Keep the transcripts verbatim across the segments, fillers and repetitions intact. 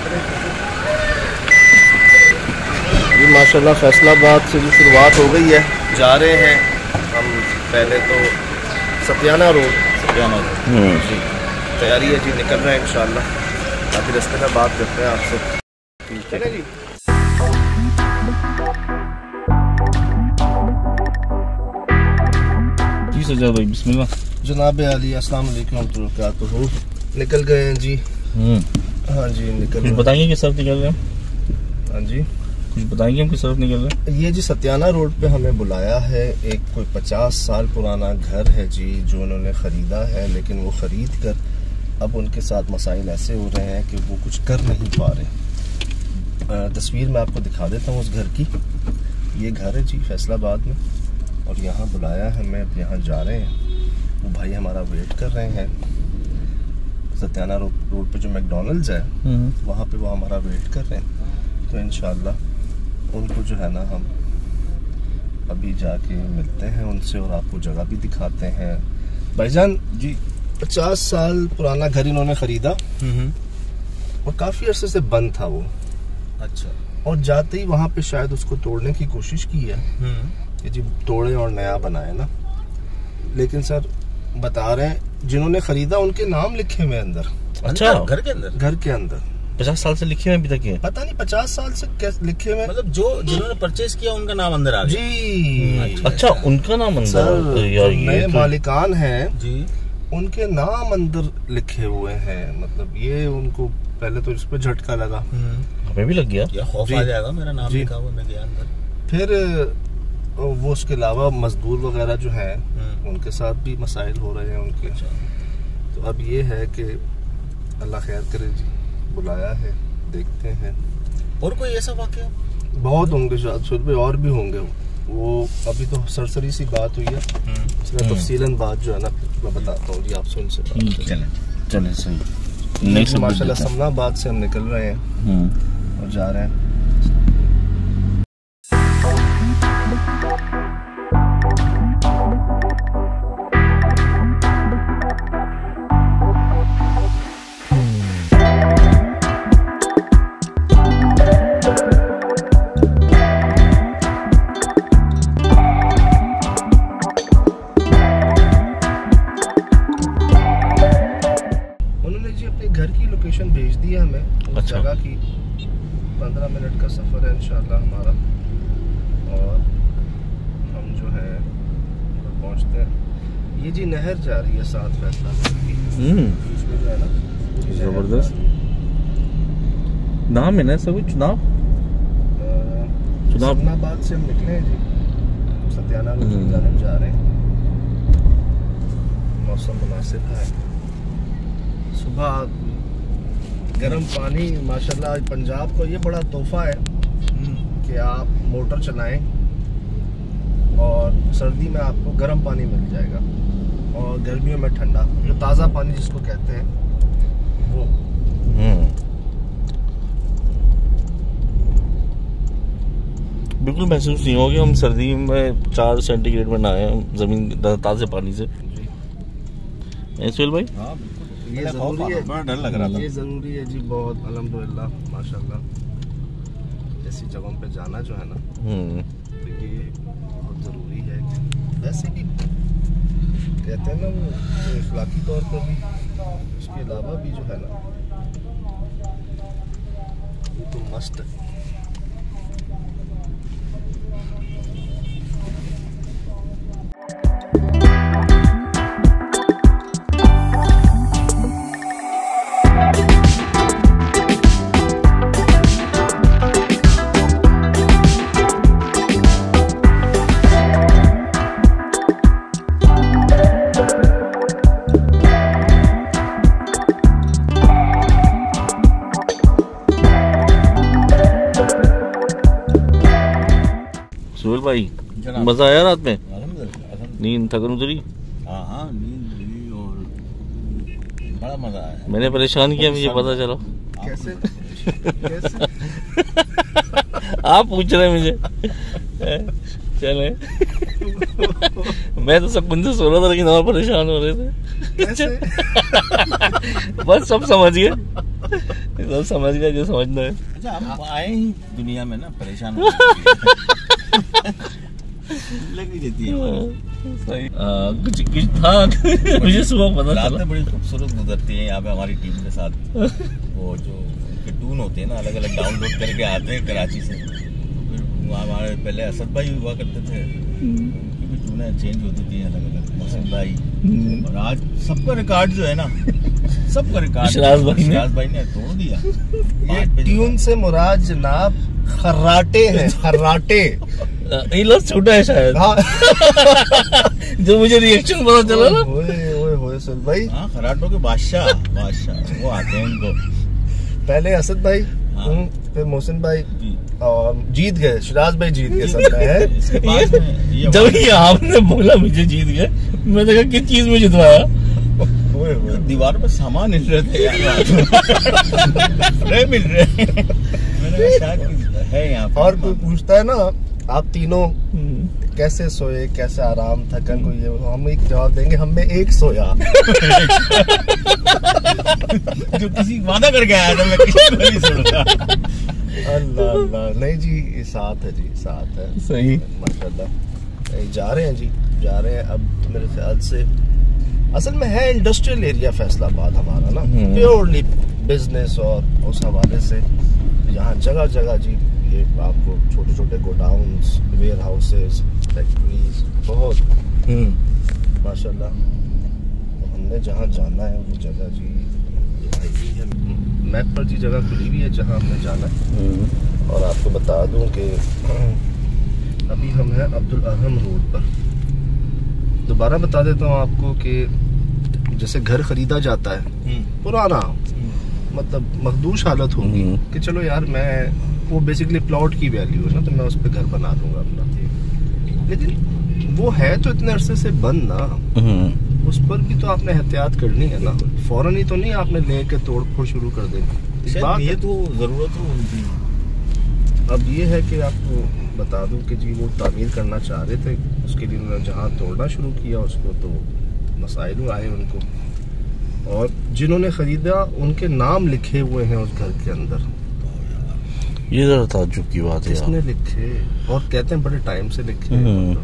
जी माशाल्लाह फैसलाबाद से जो शुरुआत हो गई है, जा रहे हैं हम पहले तो सत्याना रोड। सत्याना रोड जी तैयारी है जी, निकल रहे हैं इंशाल्लाह। अभी रास्ते में बात करते हैं आपसे। ठीक है जी। जी सजा भाई बिस्मिल्लाह। जनाब अली अस्सलाम वालेकुम तो निकल गए हैं जी। हाँ जी निकल। कुछ बताएंगे किस तरफ निकल रहे हैं? हाँ जी कुछ बताएंगे हम किस तरफ निकल रहे हैं? ये जी सत्याना रोड पे हमें बुलाया है। एक कोई पचास साल पुराना घर है जी जो उन्होंने ख़रीदा है, लेकिन वो ख़रीद कर अब उनके साथ मसाइल ऐसे हो रहे हैं कि वो कुछ कर नहीं पा रहे। तस्वीर मैं आपको दिखा देता हूँ उस घर की। ये घर है जी फैसलाबाद में, और यहाँ बुलाया है, मैं अब यहाँ जा रहे हैं। वो भाई हमारा वेट कर रहे हैं सत्याना रोड रोड पे जो मैकडॉनल्ड्स है वहाँ पे, वो हमारा वेट कर रहे हैं। तो इंशाल्लाह उनको जो है ना हम अभी जाके मिलते हैं उनसे और आपको जगह भी दिखाते हैं। भाईजान जी पचास साल पुराना घर इन्होंने खरीदा और काफी अरसे से बंद था वो। अच्छा। और जाते ही वहाँ पे शायद उसको तोड़ने की कोशिश की है कि जी तोड़े और नया बनाए ना, लेकिन सर बता रहे हैं जिन्होंने खरीदा उनके नाम लिखे हुए अंदर। अच्छा घर के अंदर? घर के अंदर पचास साल से लिखे हुए अभी तक है? पता नहीं पचास साल से कैसे लिखे हुए, मतलब जो जिन्होंने परचेज किया उनका नाम अंदर आ गया जी। अच्छा उनका नाम अंदर? यार नए मालिकान हैं जी, उनके नाम अंदर लिखे हुए हैं। मतलब ये उनको पहले तो इस पे झटका लगा, हमें भी लग गया, या खौफ आ जाएगा मेरा नाम लिखा हुआ मैं गया अंदर। फिर वो उसके अलावा मजदूर वगैरह जो हैं उनके साथ भी मसाइल हो रहे हैं उनके। तो अब ये है कि अल्लाह खैर करे जी, बुलाया है, देखते हैं। और कोई ऐसा वाकया? बहुत होंगे शायद सुबह, और भी होंगे। वो अभी तो सरसरी सी बात हुई है, इसमें तफसीलन बात जो है ना मैं बताता हूँ जी आपसे उनसे। चले चले सही। नेक्स्ट माशाल्लाह समनाबाद से हम निकल रहे हैं और जा रहे हैं। घर की लोकेशन भेज दी है हमें उस अच्छा। जगह की पंद्रह मिनट का सफ़र है इंशाल्लाह हमारा, और हम जो है पहुंचते हैं। ये जी नहर जा रही है साथ फैसलाबाद की, बीच में जो है ना जबरदस्त नाम है ना सब चुनाव। समनाबाद से हम निकले हैं जी, सत्याना रोड की जानिब जा रहे हैं। मौसम मुनासिब है, सुबह गर्म पानी। माशाल्लाह पंजाब को ये बड़ा तोहफा है कि आप मोटर चलाएं और सर्दी में आपको गर्म पानी मिल जाएगा और गर्मियों में ठंडा, जो ताज़ा पानी जिसको कहते हैं वो। बिल्कुल महसूस नहीं होगा हम सर्दी में चार सेंटीग्रेड में नहाए जमीन ताज़े पानी से। भाई हाँ ये जरूरी है, बड़ा डर लग रहा था। ये जरूरी है जी बहुत, अल्हम्दुलिल्लाह माशाल्लाह। ऐसी जगहों पे जाना जो है ना तो ये बहुत ज़रूरी है। वैसे भी कहते हैं ना वो इखलाकी तौर पर भी, इसके अलावा भी जो है ना ये तो मस्त है। भाई मजा आया रात में? नींद थकन उतरी? हाँ हाँ नींद और बड़ा मजा आया। मैंने परेशान किया, मुझे पता चला। कैसे? कैसे? आप पूछ रहे मुझे? चले मैं तो सुकून से सो रहा था लेकिन और परेशान हो रहे थे। बस सब समझ गए। तो समझ गया जो समझना है। अच्छा हम आए ही दुनिया में ना परेशान हो लगी रहती है। सही आ, कुछ कुछ था मुझे सुबह पता चला। रातें बड़ी खूबसूरत गुजरती हैं यहाँ पे हमारी टीम के साथ। वो जो उनके टून होते हैं ना अलग अलग डाउनलोड करके आते हैं कराची से। फिर वहाँ हमारे पहले असद भाई हुआ करते थे, उनकी भी टूनें चेंज होती थी अलग अलग, मोहसिन भाई। और आज सबका रिकॉर्ड जो है ना, सबका रिकॉर्ड शराज भाई ने शराज भाई ने तोड़ दिया। ये ट्यून से मुराद जनाब खर्राटे हैं, खर्राटे। ये लफ्ज़ छोटा है शायद। हाँ। जो मुझे रिएक्शन पता चला ना। ओए ओए ओए सुन भाई, हाँ खराटों के बादशाह बादशाह वो आते हैं इनको। पहले असद भाई, हाँ। फिर मोहसिन भाई जी। और जीत गए, शिराज भाई जीत गए सब है। इसके बाद में ये जब ये आपने बोला मुझे जीत गए, मैंने कहा किस चीज में जितवाया। ओए ओए दीवार पे सामान मिल रहे थे यार। फ्रेम मिल रहे हैं। मैंने कहा शायद है यहाँ पे। और कोई पूछता है ना आप तीनों कैसे सोए, कैसे आराम, थकन को, ये हम एक जवाब देंगे, हम में एक सोया। जो किसी वादा करके आया था मैं किसी को नहीं सुनूंगा। अल्लाह अल्लाह, नहीं जी ये साथ है जी, साथ है। सही। माशाल्लाह। नहीं, जा रहे हैं जी, जा रहे हैं अब मेरे ख्याल से। असल में है इंडस्ट्रियल एरिया फैसलाबाद हमारा ना, प्योरली बिजनेस, और उस हवाले से यहाँ जगह जगह जी ये आपको छोटे छोटे गोडाउन्स, वेयर हाउसेस, फैक्ट्रीज बहुत माशाल्लाह। तो हमने जहाँ जाना है वो जगह जी आई हुई है, मैप पर जी जगह खुली हुई है जहाँ हमने जाना है। और आपको बता दूं कि अभी हम हैं अब्दुल अहम रोड पर। दोबारा बता देता हूँ आपको कि जैसे घर खरीदा जाता है पुराना, मतलब मखदूश हालत होगी कि चलो यार मैं, वो बेसिकली प्लॉट की वैल्यू है ना, तो मैं उस पर घर बना दूंगा अपना। लेकिन वो है तो इतने अरसे से बंद ना, उस पर भी तो आपने एहतियात करनी है ना, फौरन ही तो नहीं आपने लेके तोड़ फोड़ शुरू कर देनी। बात ये तो जरूरत हो उनकी। अब ये है कि आपको बता दूं कि जी वो तामीर करना चाह रहे थे, उसके लिए उन्होंने जहाँ तोड़ना शुरू किया उसको तो मसाइल आए उनको, और जिन्होंने खरीदा उनके नाम लिखे हुए हैं उस घर के अंदर। ये जरा ताज्जुब की बात है। किसने लिखे? और कहते हैं बड़े टाइम से लिखे हैं।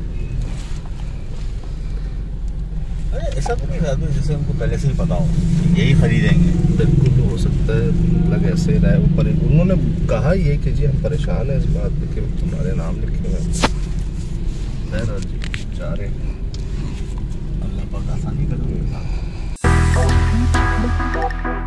अरे ऐसा तो नहीं था जैसे उनको पहले से ही पता हो यही खरीदेंगे। बिल्कुल हो सकता है, लग ऐसे रहा है ऊपर। उन्होंने कहा ये कि जी हम परेशान हैं इस बात पे कि तुम्हारे नाम लिखे हुए हैं। बहरहाल जी जा रहे हैं, अल्लाह पाक आसानी कर।